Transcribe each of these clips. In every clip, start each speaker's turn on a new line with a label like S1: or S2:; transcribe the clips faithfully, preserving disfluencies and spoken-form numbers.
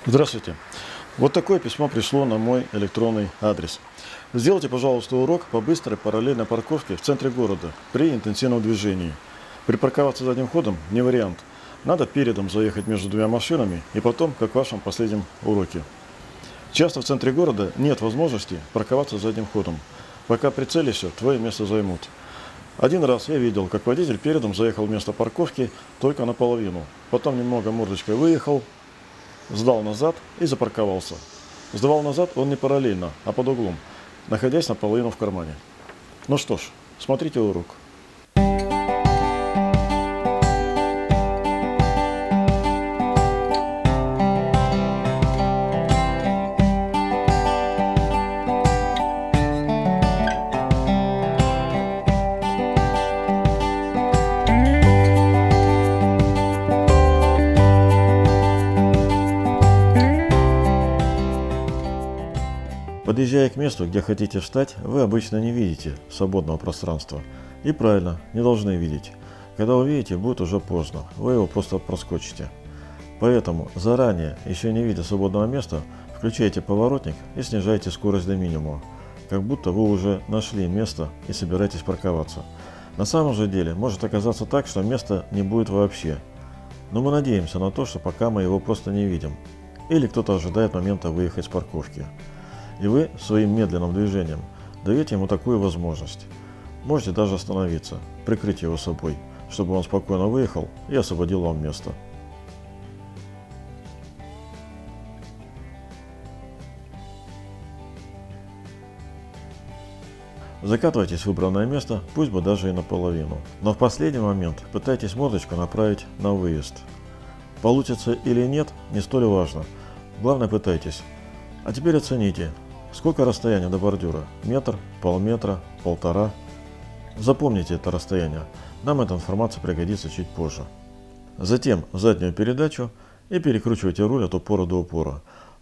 S1: Здравствуйте. Вот такое письмо пришло на мой электронный адрес. Сделайте, пожалуйста, урок по быстрой параллельной парковке в центре города при интенсивном движении. Припарковаться задним ходом не вариант. Надо передом заехать между двумя машинами и потом, как в вашем последнем уроке. Часто в центре города нет возможности парковаться задним ходом. Пока прицелишься, твое место займут. Один раз я видел, как водитель передом заехал в место парковки только наполовину. Потом немного мордочкой выехал, сдал назад и запарковался. Сдавал назад он не параллельно, а под углом, находясь наполовину в кармане. Ну что ж, смотрите урок. Подъезжая к месту, где хотите встать, вы обычно не видите свободного пространства. И правильно, не должны видеть. Когда увидите, будет уже поздно, вы его просто проскочите. Поэтому заранее, еще не видя свободного места, включайте поворотник и снижайте скорость до минимума, как будто вы уже нашли место и собираетесь парковаться. На самом же деле может оказаться так, что места не будет вообще. Но мы надеемся на то, что пока мы его просто не видим. Или кто-то ожидает момента выехать с парковки. И вы своим медленным движением даете ему такую возможность. Можете даже остановиться, прикрыть его собой, чтобы он спокойно выехал и освободил вам место. Закатывайтесь в выбранное место, пусть бы даже и наполовину. Но в последний момент пытайтесь мордочку направить на выезд. Получится или нет, не столь важно. Главное, пытайтесь. А теперь оцените, сколько расстояние до бордюра? Метр, полметра, полтора. Запомните это расстояние. Нам эта информация пригодится чуть позже. Затем заднюю передачу и перекручивайте руль от упора до упора.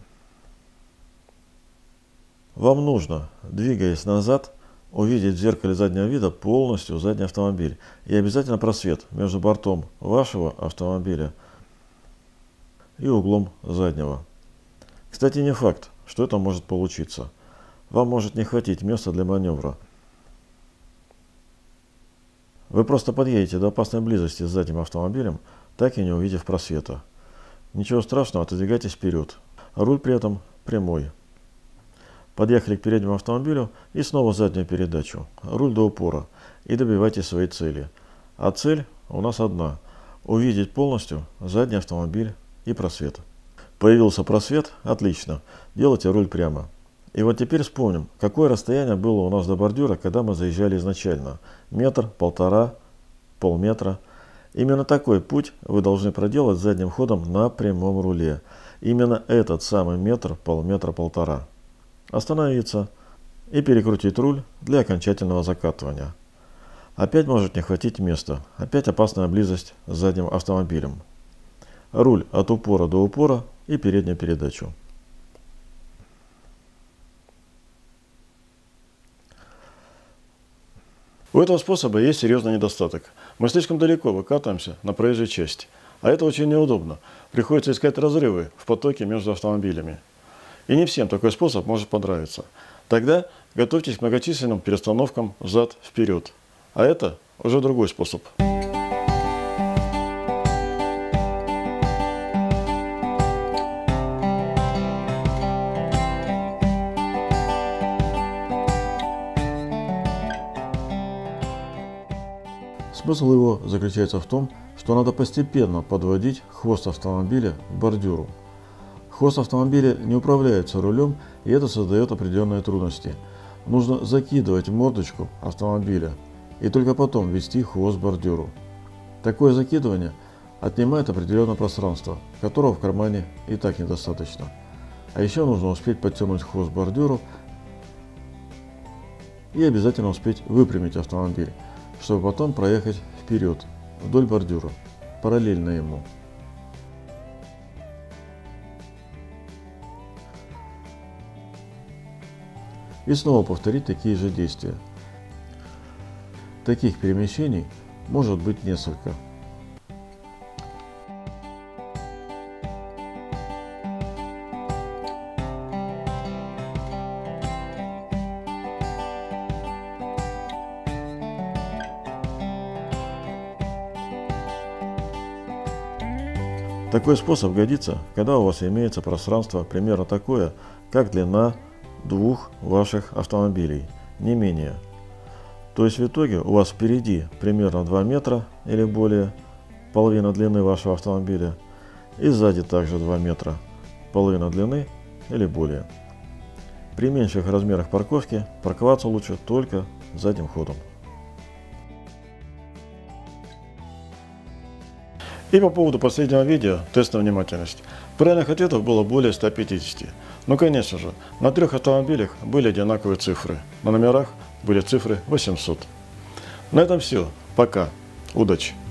S1: Вам нужно, двигаясь назад, увидеть в зеркале заднего вида полностью задний автомобиль. И обязательно просвет между бортом вашего автомобиля и углом заднего. Кстати, не факт, что это может получиться. Вам может не хватить места для маневра. Вы просто подъедете до опасной близости с задним автомобилем, так и не увидев просвета. Ничего страшного, отодвигайтесь вперед. Руль при этом прямой. Подъехали к переднему автомобилю и снова заднюю передачу. Руль до упора. И добивайтесь своей цели. А цель у нас одна. Увидеть полностью задний автомобиль и просвет. Появился просвет? Отлично. Делайте руль прямо. И вот теперь вспомним, какое расстояние было у нас до бордюра, когда мы заезжали изначально. Метр, полтора, полметра. Именно такой путь вы должны проделать задним ходом на прямом руле. Именно этот самый метр, полметра, полтора. Остановиться и перекрутить руль для окончательного закатывания. Опять может не хватить места. Опять опасная близость с задним автомобилем. Руль от упора до упора и переднюю передачу. У этого способа есть серьезный недостаток. Мы слишком далеко выкатываемся на проезжей части, а это очень неудобно. Приходится искать разрывы в потоке между автомобилями. И не всем такой способ может понравиться. Тогда готовьтесь к многочисленным перестановкам взад-вперед. А это уже другой способ. Смысл его заключается в том, что надо постепенно подводить хвост автомобиля к бордюру. Хвост автомобиля не управляется рулем, и это создает определенные трудности. Нужно закидывать мордочку автомобиля и только потом вести хвост к бордюру. Такое закидывание отнимает определенное пространство, которого в кармане и так недостаточно. А еще нужно успеть подтянуть хвост к бордюру и обязательно успеть выпрямить автомобиль, чтобы потом проехать вперед, вдоль бордюра, параллельно ему. И снова повторить такие же действия. Таких перемещений может быть несколько. Такой способ годится, когда у вас имеется пространство примерно такое, как длина двух ваших автомобилей, не менее. То есть в итоге у вас впереди примерно два метра или более, половина длины вашего автомобиля, и сзади также два метра, половина длины или более. При меньших размерах парковки парковаться лучше только задним ходом. И по поводу последнего видео, тест на внимательность. Правильных ответов было более ста пятидесяти. Но, конечно же, на трех автомобилях были одинаковые цифры. На номерах были цифры восемьсот. На этом все. Пока. Удачи!